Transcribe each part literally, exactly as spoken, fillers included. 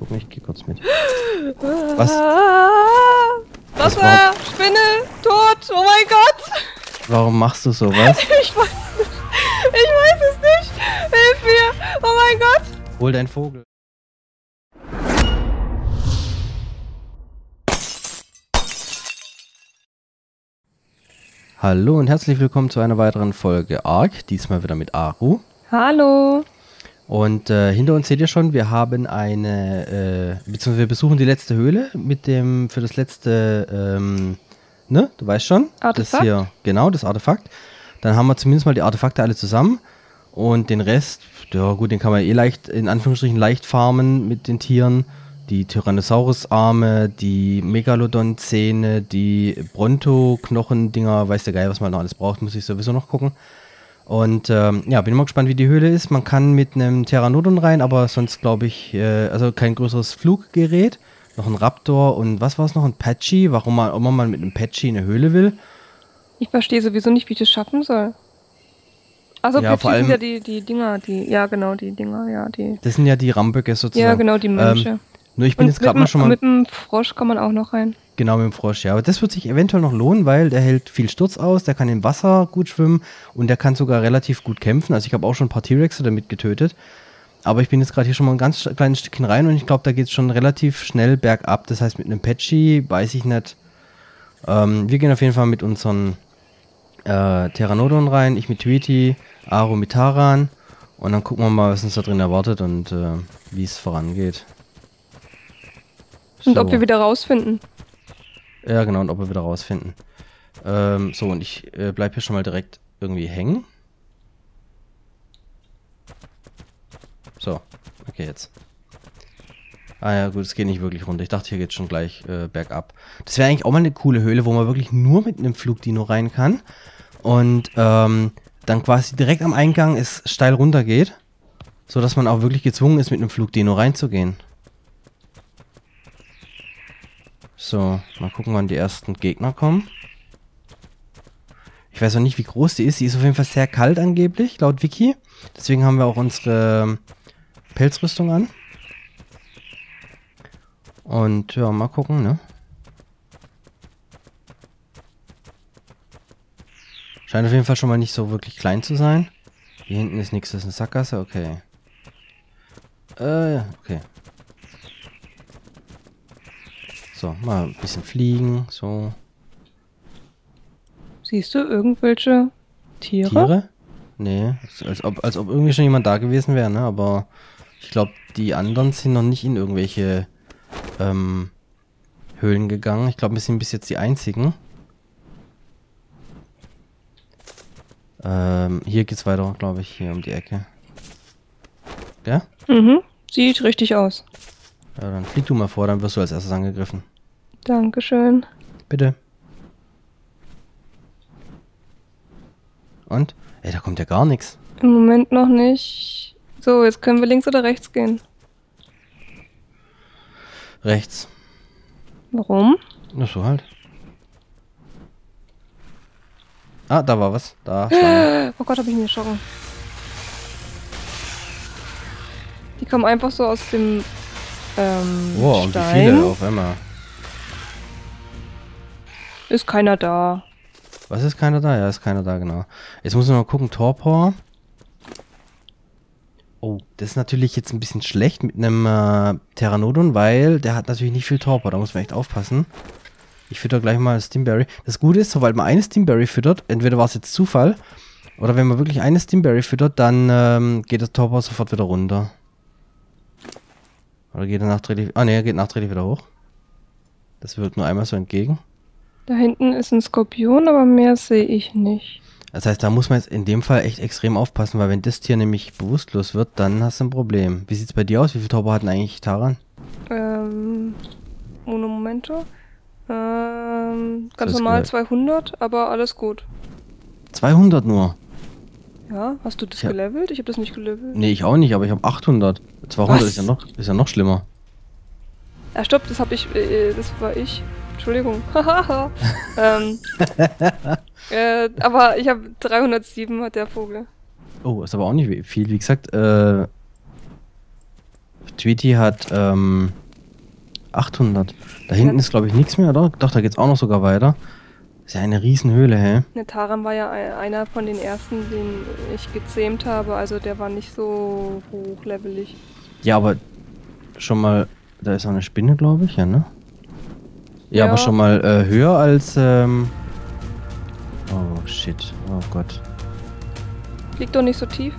gucken, ich gehe kurz mit. Was? Wasser, Spinne, tot, oh mein Gott! Warum machst du sowas? Ich weiß nicht. Ich weiß es nicht. Hilf mir. Oh mein Gott. Hol deinen Vogel. Hallo und herzlich willkommen zu einer weiteren Folge Ark. Diesmal wieder mit Aru. Hallo. Und äh, hinter uns seht ihr schon, wir haben eine, äh, beziehungsweise wir besuchen die letzte Höhle mit dem, für das letzte, ähm, ne, du weißt schon. Artefakt? Das hier, genau, das Artefakt. Dann haben wir zumindest mal die Artefakte alle zusammen. Und den Rest, ja gut, den kann man eh leicht, in Anführungsstrichen leicht farmen mit den Tieren. Die Tyrannosaurus-Arme, die Megalodon-Zähne, die Bronto-Knochen-Dinger, weiß der Geil, was man noch alles braucht, muss ich sowieso noch gucken. Und ähm, ja, bin mal gespannt, wie die Höhle ist. Man kann mit einem Pteranodon rein, aber sonst glaube ich, äh, also kein größeres Fluggerät. Noch ein Raptor und was war es noch? Ein Patchy. Warum man immer mal mit einem Patchy in eine Höhle will. Ich verstehe sowieso nicht, wie ich das schaffen soll. Also Ja, vor allem sind ja die, die Dinger, die, ja genau, die Dinger, ja, die. Das sind ja die Ramböcke sozusagen. Ja, genau, die Mönche. Ähm, nur ich bin und jetzt gerade mal schon mal... Mit dem Frosch kann man auch noch rein. Genau, mit dem Frosch, ja. Aber das wird sich eventuell noch lohnen, weil der hält viel Sturz aus, der kann im Wasser gut schwimmen und der kann sogar relativ gut kämpfen. Also ich habe auch schon ein paar T-Rexe damit getötet. Aber ich bin jetzt gerade hier schon mal ein ganz kleines Stückchen rein und ich glaube, da geht es schon relativ schnell bergab. Das heißt, mit einem Patchy weiß ich nicht. Ähm, wir gehen auf jeden Fall mit unseren äh, Pteranodon rein. Ich mit Tweety, Aru mit Taran. Und dann gucken wir mal, was uns da drin erwartet und äh, wie es vorangeht. Und So. ob wir wieder rausfinden. Ja, genau, und ob wir wieder rausfinden. Ähm, so, und ich äh, bleib hier schon mal direkt irgendwie hängen. So, okay, jetzt. Ah ja, gut, es geht nicht wirklich runter. Ich dachte, hier geht schon gleich äh, bergab. Das wäre eigentlich auch mal eine coole Höhle, wo man wirklich nur mit einem Flugdino rein kann. Und ähm, dann quasi direkt am Eingang es steil runter geht. So dass man auch wirklich gezwungen ist, mit einem Flugdino reinzugehen. So, mal gucken, wann die ersten Gegner kommen. Ich weiß noch nicht, wie groß die ist. Die ist auf jeden Fall sehr kalt angeblich, laut Wiki. Deswegen haben wir auch unsere Pelzrüstung an. Und ja, mal gucken, ne? Scheint auf jeden Fall schon mal nicht so wirklich klein zu sein. Hier hinten ist nichts, das ist eine Sackgasse, okay. Äh, okay. So, mal ein bisschen fliegen, so. Siehst du irgendwelche Tiere? Tiere? Nee, als ob, als ob irgendwie schon jemand da gewesen wäre, ne? Aber ich glaube, die anderen sind noch nicht in irgendwelche ähm, Höhlen gegangen. Ich glaube, wir sind bis jetzt die einzigen. Ähm, hier geht's weiter, glaube ich, hier um die Ecke. Ja? Mhm, sieht richtig aus. Ja, dann flieg du mal vor, dann wirst du als erstes angegriffen. Dankeschön. Bitte. Und? Ey, da kommt ja gar nichts. Im Moment noch nicht. So, jetzt können wir links oder rechts gehen. Rechts. Warum? Na so halt. Ah, da war was. Da. Schlange. Oh Gott, hab ich mich erschrocken. Die kommen einfach so aus dem ähm, Wow, und wie Stein. viele auf einmal. Ist keiner da. Was, ist keiner da? Ja, ist keiner da, genau. Jetzt muss ich noch gucken, Torpor. Oh, das ist natürlich jetzt ein bisschen schlecht mit einem äh, Pteranodon, weil der hat natürlich nicht viel Torpor. Da muss man echt aufpassen. Ich fütter gleich mal Stimberry. Das Gute ist, sobald man eine Stimberry füttert, entweder war es jetzt Zufall, oder wenn man wirklich eine Stimberry füttert, dann ähm, geht das Torpor sofort wieder runter. Oder geht er nachträglich... Ah ne, er geht nachträglich wieder hoch. Das wirkt nur einmal so entgegen. Da hinten ist ein Skorpion, aber mehr sehe ich nicht. Das heißt, da muss man jetzt in dem Fall echt extrem aufpassen, weil wenn das Tier nämlich bewusstlos wird, dann hast du ein Problem. Wie sieht's bei dir aus? Wie viel Torpor hat denn eigentlich Taran? Ähm, uno momento. Ähm, ganz Das ist normal gehört. zweihundert, aber alles gut. zweihundert nur? Ja, hast du das Ich hab- gelevelt? Ich habe das nicht gelevelt. Nee, ich auch nicht, aber ich habe achthundert. zweihundert Was? ist ja noch, ist ja noch schlimmer. Ja, stopp, das habe ich, äh, das war ich. Entschuldigung. Hahaha. ähm, äh, aber ich habe dreihundertsieben hat der Vogel. Oh, ist aber auch nicht viel. Wie gesagt, äh, Tweety hat ähm, achthundert. Da hinten ist, glaube ich, nichts mehr, oder? Doch, da geht's auch noch sogar weiter. Ist ja eine Riesenhöhle, hä? Ne, Taran war ja ein- einer von den ersten, den ich gezähmt habe. Also der war nicht so hochlevelig. Ja, aber schon mal, da ist auch eine Spinne, glaube ich, ja, ne? Ja, Ja. aber schon mal äh, höher als, ähm... Oh, shit. Oh Gott. Liegt doch nicht so tief.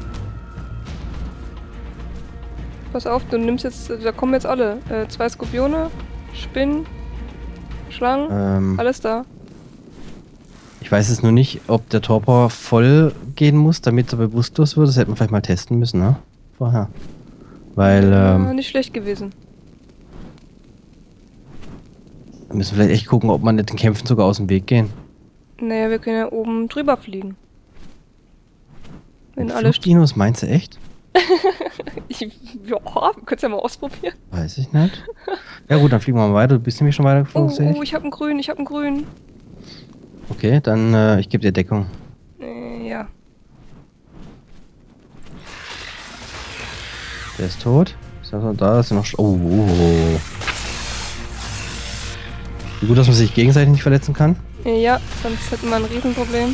Pass auf, du nimmst jetzt, da kommen jetzt alle. Äh, zwei Skorpione, Spinnen, Schlangen, Ähm, alles da. ich weiß es nur nicht, ob der Torpor voll gehen muss, damit er bewusstlos wird. Das hätten wir vielleicht mal testen müssen, ne? Vorher. Weil, Ja, ähm, nicht schlecht gewesen. wir müssen vielleicht echt gucken, ob man nicht den Kämpfen sogar aus dem Weg gehen. Naja, wir können ja oben drüber fliegen. Wenn Mit alle... Flugdinos, meinst du echt? Ich, ja, wir können es ja mal ausprobieren. Weiß ich nicht. Ja gut, dann fliegen wir mal weiter. Du bist nämlich schon weiter Oh, geflogen, sehe ich. oh, ich hab einen grün, ich hab einen grün. Okay, dann, äh, ich gebe dir Deckung. Äh, ja. Der ist tot. Ist er da? Ist er noch... sch- Oh, oh, oh. Wie gut, dass man sich gegenseitig nicht verletzen kann. Äh, Ja, sonst hätten wir ein Riesenproblem.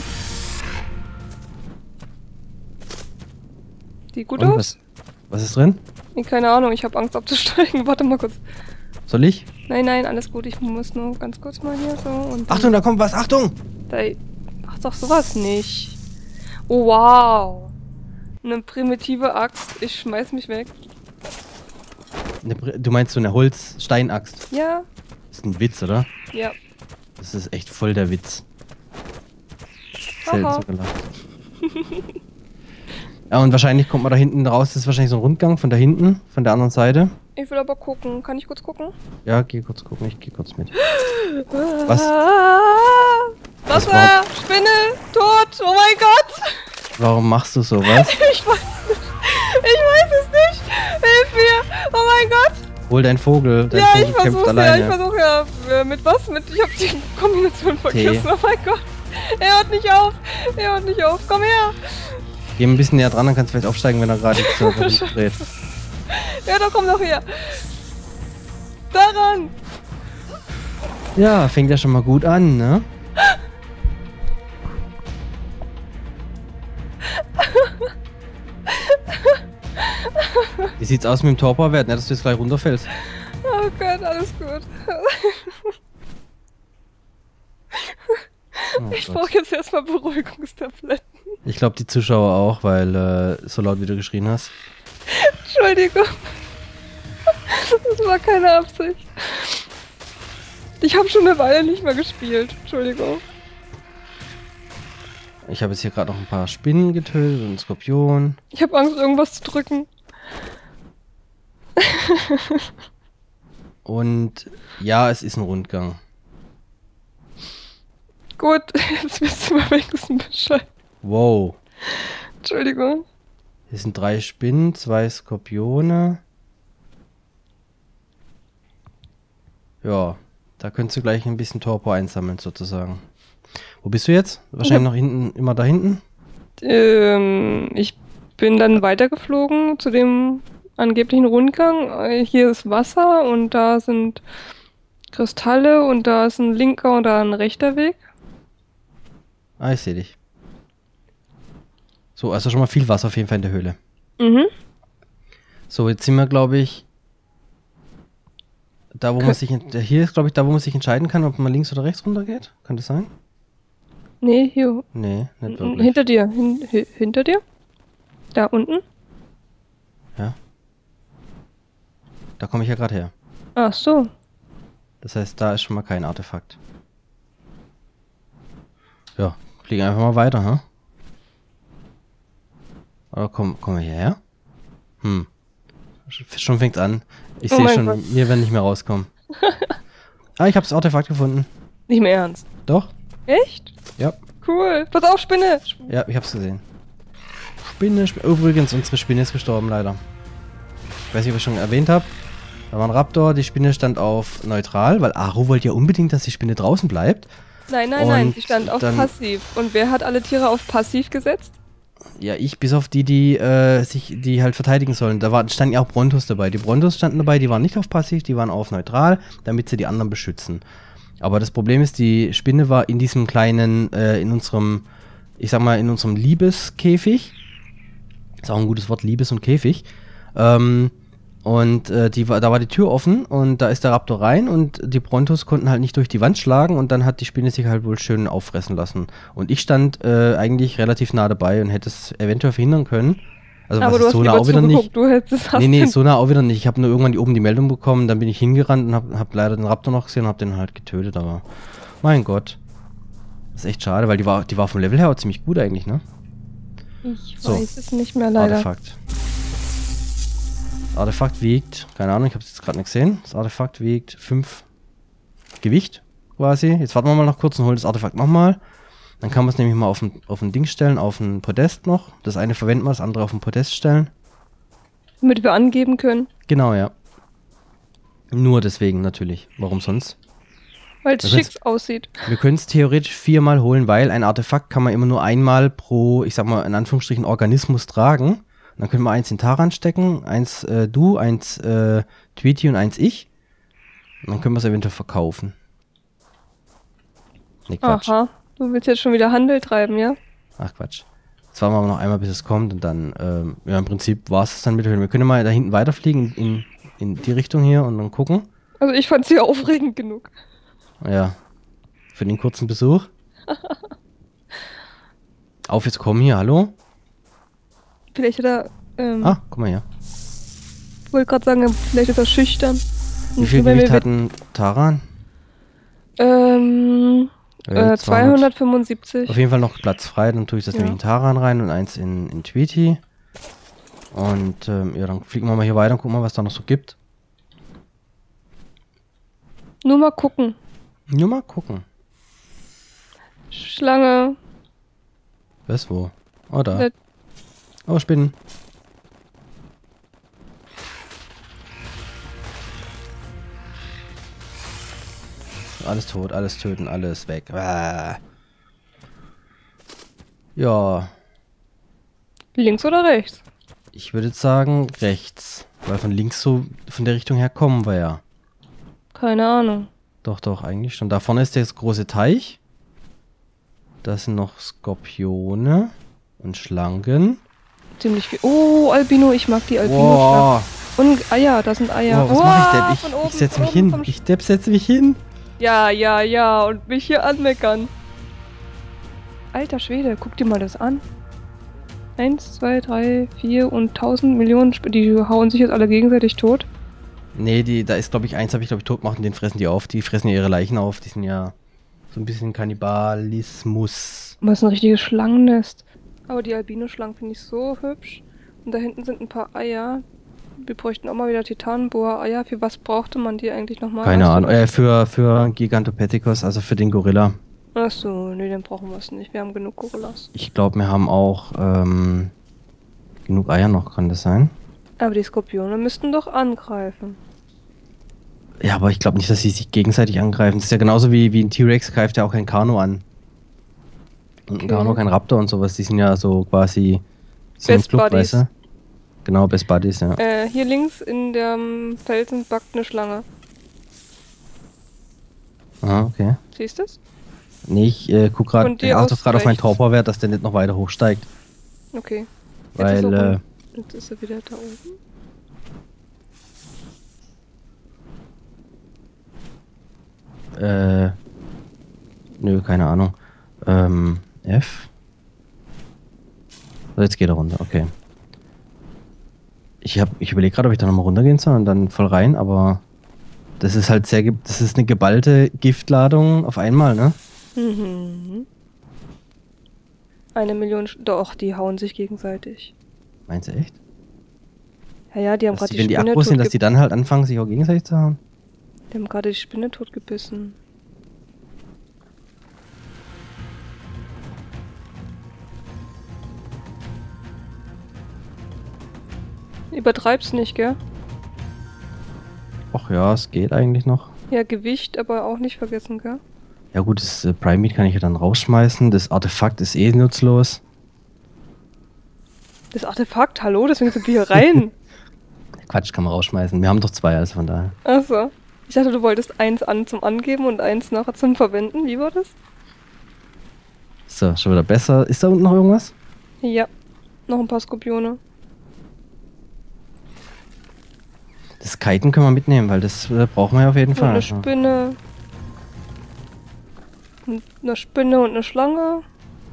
Sieht gut Und aus? was, was ist drin? Nee, keine Ahnung, ich habe Angst abzusteigen. Warte mal kurz. Soll ich? Nein, nein, alles gut. Ich muss nur ganz kurz mal hier so und... dann- Achtung, da kommt was! Achtung! Da, ach doch, sowas nicht. Oh, wow. Eine primitive Axt. Ich schmeiß mich weg. Eine, Br- du meinst so eine Holz-Steinaxt. Ja, Das ist ein Witz, oder? ja. Das ist echt voll der Witz. Selten Haha. so gelacht. Ja, und wahrscheinlich kommt man da hinten raus. Das ist wahrscheinlich so ein Rundgang von da hinten, von der anderen Seite. Ich will aber gucken. Kann ich kurz gucken? Ja, geh kurz gucken, ich geh kurz mit. Was? Ah, Was Wasser! Spinne! Tot! Oh mein Gott! Warum machst du sowas? Ich weiß nicht. Ich weiß es nicht. Hilf mir! Oh mein Gott! Hol deinen Vogel. Dein Ja, Vogel ich kämpft versuche ja. alleine. Ich versuche ja. Äh, Mit was? Mit. Ich habe die Kombination vergessen. Oh mein Gott! Er hört nicht auf! Er hört nicht auf! Komm her! Geh ein bisschen näher dran, dann kannst du vielleicht aufsteigen, wenn er gerade so dreht. Ja, da komm doch her! Daran! Ja, fängt ja schon mal gut an, ne? Wie sieht's aus mit dem Torporwert? Nicht, dass du jetzt gleich runterfällst. Oh Gott, alles gut. Oh Ich Gott. brauche jetzt erstmal Beruhigungstabletten. Ich glaube, die Zuschauer auch, weil äh, so laut wie du geschrien hast. Entschuldigung. Das war keine Absicht. Ich habe schon eine Weile nicht mehr gespielt. Entschuldigung. Ich habe jetzt hier gerade noch ein paar Spinnen getötet und einen Skorpion. Ich habe Angst, irgendwas zu drücken. Und ja, es ist ein Rundgang. Gut, jetzt wisst ihr mal wenigstens Bescheid. Wow. Entschuldigung. Hier sind drei Spinnen, zwei Skorpione. Ja, da könntest du gleich ein bisschen Torpor einsammeln, sozusagen. Wo bist du jetzt? Wahrscheinlich noch hinten, immer da hinten? Ähm, ich bin dann weitergeflogen zu dem angeblichen Rundgang. Äh, Hier ist Wasser und da sind Kristalle und da ist ein linker und da ein rechter Weg. Ah, ich sehe dich. So, also schon mal viel Wasser auf jeden Fall in der Höhle. Mhm. So, jetzt sind wir, glaube ich, da, wo man sich, ent- hier ist, glaube ich, da, wo man sich entscheiden kann, ob man links oder rechts runter geht. Kann das sein? Nee, hier. Nee, nicht N- wirklich. Hinter dir. Hin, hi- hinter dir. Da unten. Ja. Da komme ich ja gerade her. Ach so. Das heißt, da ist schon mal kein Artefakt. Ja, fliegen einfach mal weiter, ha? Oder komm, komm wir hierher? Hm. Sch- Schon fängt's an. Ich Oh sehe mein schon, Gott. wir werden nicht mehr rauskommen. Ah, ich habe das Artefakt gefunden. Nicht mehr ernst. Doch? Echt? Ja. Cool. Pass auf, Spinne. Ja, ich hab's gesehen. Spinne, Spinne. Übrigens, unsere Spinne ist gestorben, leider. Ich weiß nicht, ob ich schon erwähnt habe. Da war ein Raptor, die Spinne stand auf neutral, weil Aru wollte ja unbedingt, dass die Spinne draußen bleibt. Nein, nein, nein. Und Sie stand auf dann- passiv. Und wer hat alle Tiere auf passiv gesetzt? Ja, ich, bis auf die, die äh, sich, die halt verteidigen sollen. Da war, standen ja auch Brontos dabei. Die Brontos standen dabei, die waren nicht auf passiv, die waren auf neutral, damit sie die anderen beschützen. Aber das Problem ist, die Spinne war in diesem kleinen, äh, in unserem, ich sag mal, in unserem Liebeskäfig. Ist auch ein gutes Wort, Liebes- und Käfig. Ähm, und äh, die war, da war die Tür offen und da ist der Raptor rein und die Brontos konnten halt nicht durch die Wand schlagen und dann hat die Spinne sich halt wohl schön auffressen lassen. Und ich stand äh, eigentlich relativ nah dabei und hätte es eventuell verhindern können. Also Aber was du ist hast so nah lieber auch wieder zugeguckt, nicht. du hättest Nee, nee, so nah auch wieder nicht. Ich habe nur irgendwann die, oben die Meldung bekommen, dann bin ich hingerannt und habe hab leider den Raptor noch gesehen und habe den halt getötet, aber mein Gott. Das ist echt schade, weil die war, die war vom Level her auch ziemlich gut eigentlich, ne? Ich So. weiß es nicht mehr leider. Artefakt. Das Artefakt wiegt, keine Ahnung, ich habe es jetzt gerade nicht gesehen. Das Artefakt wiegt fünf Gewicht quasi. Jetzt warten wir mal noch kurz und holen das Artefakt nochmal. Dann kann man es nämlich mal auf ein, auf ein Ding stellen, auf ein Podest noch. Das eine verwenden wir, das andere auf ein Podest stellen. Damit wir angeben können. Genau, ja. Nur deswegen natürlich. Warum sonst? Weil es Wir schick können's- aussieht. Wir können es theoretisch viermal holen, weil ein Artefakt kann man immer nur einmal pro, ich sag mal in Anführungsstrichen, Organismus tragen. Und dann können wir eins in Taran stecken, eins äh, du, eins äh, Tweety und eins ich. Und dann können wir es eventuell verkaufen. Nee, Quatsch. Aha. Du willst jetzt schon wieder Handel treiben, ja? Ach Quatsch. Jetzt warten wir aber noch einmal, bis es kommt und dann, ähm, ja im Prinzip war es dann mit der Höhle. Wir können mal da hinten weiterfliegen, in, in die Richtung hier und dann gucken. Also ich fand sie aufregend genug. Ja, für den kurzen Besuch. Auf, jetzt kommen hier, hallo? Vielleicht hat er, ähm, Ah, guck mal hier. ich wollte gerade sagen, vielleicht ist er schüchtern. Wie viel Wenn wir- Gewicht hat ein Taran? Ähm, Äh, äh, zweihundertfünfundsiebzig. Auf jeden Fall noch Platz frei, dann tue ich das Ja. nämlich in Taran rein und eins in, in Tweety. Und ähm, ja, dann fliegen wir mal hier weiter und gucken mal, was da noch so gibt. Nur mal gucken. Nur mal gucken. Schlange. Was, wo? Oh, da. Da- Oh, Spinnen. Alles tot, alles töten, alles weg. Ah. Ja, Links oder rechts? ich würde jetzt sagen rechts. Weil von links so, von der Richtung her kommen wir ja. Keine Ahnung. Doch, doch, eigentlich schon. Da vorne ist der große Teich. Da sind noch Skorpione und Schlangen. Ziemlich viel. Oh, Albino, ich mag die Albino. Boah, Und Eier, da sind Eier. Boah, was Wow, mache ich von denn? oben, Ich, ich setze von mich oben hin. vom Sch- Ich Depp setze mich hin. Ja, ja, ja. Und mich hier anmeckern. Alter Schwede, guck dir mal das an. Eins, zwei, drei, vier und tausend Millionen. Sp die hauen sich jetzt alle gegenseitig tot. Nee, die, da ist, glaube ich, eins habe ich, glaube ich, tot gemacht und den fressen die auf. Die fressen ja ihre Leichen auf. Die sind ja so ein bisschen Kannibalismus. Was ist ein richtiges Schlangennest. Aber die Albino-Schlangen finde ich so hübsch. Und da hinten sind ein paar Eier. Wir bräuchten auch mal wieder Titanboa-Eier. Für was brauchte man die eigentlich nochmal? Keine Weißt du Ahnung. das? Äh, für, für Gigantopithecus, also für den Gorilla. Achso, nee, den brauchen wir es nicht. Wir haben genug Gorillas. Ich glaube, wir haben auch ähm, genug Eier noch, kann das sein? Aber die Skorpione müssten doch angreifen. Ja, aber ich glaube nicht, dass sie sich gegenseitig angreifen. Das ist ja genauso wie, wie ein T-Rex greift ja auch kein Kano an. Und ein Okay. Kano, kein Raptor und sowas. Die sind ja so quasi... die sind Best im Club, Buddies. weißt du? Genau, Best Buddies, ja. Äh, hier links in dem Felsen backt eine Schlange. Ah, okay. Siehst du es? Nee, ich äh, guck gerade, Von dir ich achte aus gerade auf meinen rechts. Torpor-Wert, dass der nicht noch weiter hochsteigt. Okay. Jetzt ist Weil, er äh, rum. Jetzt ist er wieder da oben. äh, nö, keine Ahnung. Ähm, F? So, jetzt geht er runter, okay. Ich hab, ich überlege gerade, ob ich da nochmal runtergehen soll und dann voll rein, aber das ist halt sehr, ge- das ist eine geballte Giftladung auf einmal, ne? Mhm. Eine Million. Sch Doch, die hauen sich gegenseitig. Meinst du echt? Ja, ja, die haben Dass gerade die, die, wenn die Spinne Akkus sind, dass totge die dann halt anfangen, sich auch gegenseitig zu hauen? die haben gerade die Spinne totgebissen. Übertreib's nicht, gell? Ach ja, es geht eigentlich noch. Ja, Gewicht, aber auch nicht vergessen, gell? Ja gut, das äh, Primate kann ich ja dann rausschmeißen. Das Artefakt ist eh nutzlos. Das Artefakt, hallo, deswegen sind wir hier rein. Quatsch, kann man rausschmeißen. Wir haben doch zwei, also von daher. Achso. Ich dachte, du wolltest eins an zum Angeben und eins nachher zum Verwenden. Wie war das? So, schon wieder besser. Ist da unten noch irgendwas? Ja, noch ein paar Skorpione. Das Kiten können wir mitnehmen, weil das äh, brauchen wir ja auf jeden Und Fall. eine Spinne. Und eine Spinne und eine Schlange.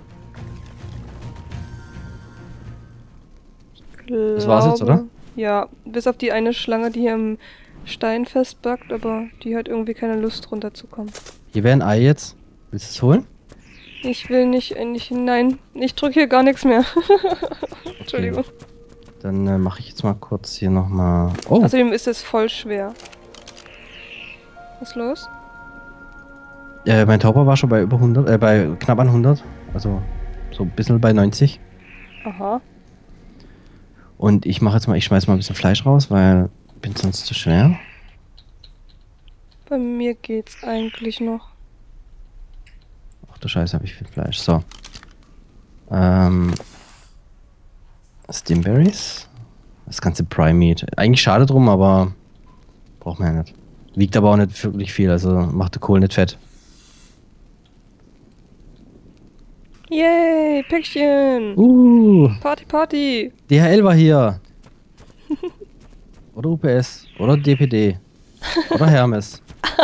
Das war's jetzt, oder? Ja, bis auf die eine Schlange, die hier im Stein festbackt, aber die hat irgendwie keine Lust runterzukommen. Hier wäre ein Ei jetzt. Willst du es holen? Ich will nicht, nicht, nein, ich drücke hier gar nichts mehr. Entschuldigung. Okay. Dann äh, mache ich jetzt mal kurz hier nochmal... Oh! Außerdem ist es voll schwer. Was ist los? Äh, mein Tauber war schon bei über hundert, äh, bei knapp an hundert. Also so ein bisschen bei neunzig. Aha. Und ich mache jetzt mal, ich schmeiß mal ein bisschen Fleisch raus, weil ich bin sonst zu schwer. Bei mir geht's eigentlich noch. Ach du Scheiße, habe ich viel Fleisch. So. Ähm... Stimberries. Das ganze Prime Meat. Eigentlich schade drum, aber braucht man ja nicht. Wiegt aber auch nicht wirklich viel, also macht der Kohl nicht fett. Yay, Päckchen! Uh, Party, Party! D H L war hier. Oder U P S. Oder D P D. Oder Hermes.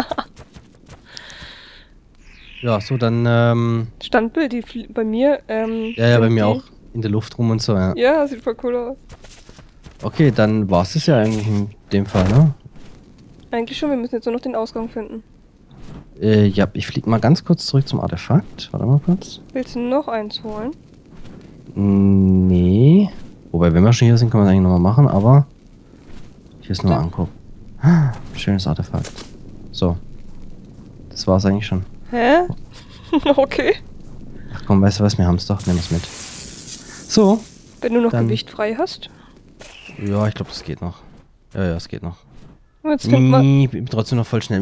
Ja, so dann, ähm... Standbild, die flie- bei mir, ähm... Ja, ja, sind bei mir die- auch. In der Luft rum und so, ja. Ja, sieht voll cool aus. Okay, dann war's es ja eigentlich in dem Fall, ne? Eigentlich schon, wir müssen jetzt nur noch den Ausgang finden. Äh, ja, ich flieg mal ganz kurz zurück zum Artefakt. Warte mal kurz. Willst du noch eins holen? Nee. Wobei, wenn wir schon hier sind, können wir es eigentlich nochmal machen, aber ich will es nur mal Ja. angucken. Ah, schönes Artefakt. So. Das war's eigentlich schon. Hä? Okay. Ach komm, weißt du was, wir haben's doch. Nehmen wir's mit. So. Wenn du noch Dann- Gewicht frei hast. Ja, ich glaube, das geht noch. Ja, ja, es geht noch. Jetzt nimmt man. Ich bin trotzdem noch voll schnell.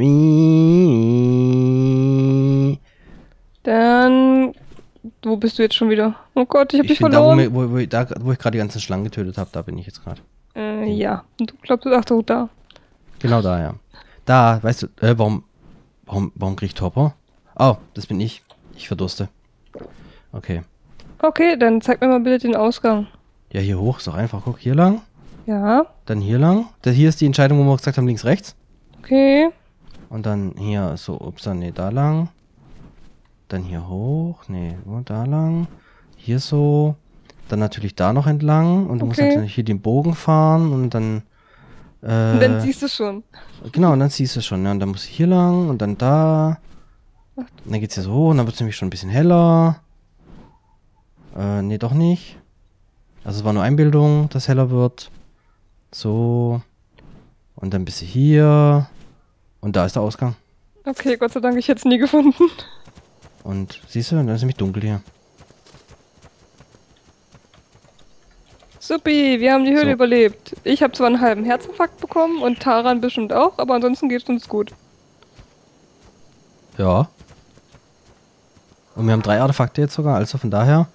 Mii. Dann. Wo bist du jetzt schon wieder? Oh Gott, ich hab Ich dich bin da, wo, verloren. mir, wo, wo, ich- da, wo ich gerade die ganzen Schlangen getötet habe, da bin ich jetzt gerade. Äh, ja. Und du glaubst, ach so, da. Genau da, ja. Da, weißt du, äh, warum, warum, warum krieg ich Topper? Oh, das bin ich. Ich verdurste. Okay. Okay, dann zeig mir mal bitte den Ausgang. Ja, hier hoch ist doch einfach. Guck, hier lang. Ja, Dann hier lang. Das hier ist die Entscheidung, wo wir gesagt haben, links, rechts. okay. Und dann hier so, ups, dann, nee, da lang. Dann hier hoch. Nee, nur da lang. Hier so. Dann natürlich da noch entlang. Und du musst Okay. natürlich hier den Bogen fahren. Und dann... Äh, Und dann siehst du schon. Genau, und dann siehst du es schon. Ja, und dann musst du hier lang und dann da. Und dann geht's hier so hoch und dann wird es nämlich schon ein bisschen heller. Äh, nee, doch nicht. Also es war nur Einbildung, dass heller wird. So. Und dann bist du hier. Und da ist der Ausgang. Okay, Gott sei Dank, ich hätte es nie gefunden. Und siehst du, dann ist nämlich dunkel hier. Supi, wir haben die Höhle So. überlebt. Ich habe zwar einen halben Herzinfarkt bekommen und Taran bestimmt auch, aber ansonsten geht's uns gut. Ja. Und wir haben drei Artefakte jetzt sogar, also von daher.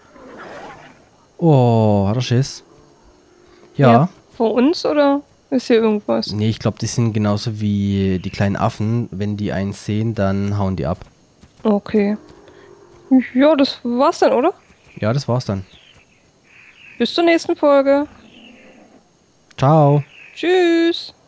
Oh, hat er Schiss. Ja. Vor uns oder ist hier irgendwas? Nee, ich glaube, die sind genauso wie die kleinen Affen. Wenn die eins sehen, dann hauen die ab. Okay. Ja, das war's dann, oder? Ja, das war's dann. Bis zur nächsten Folge. Ciao. Tschüss.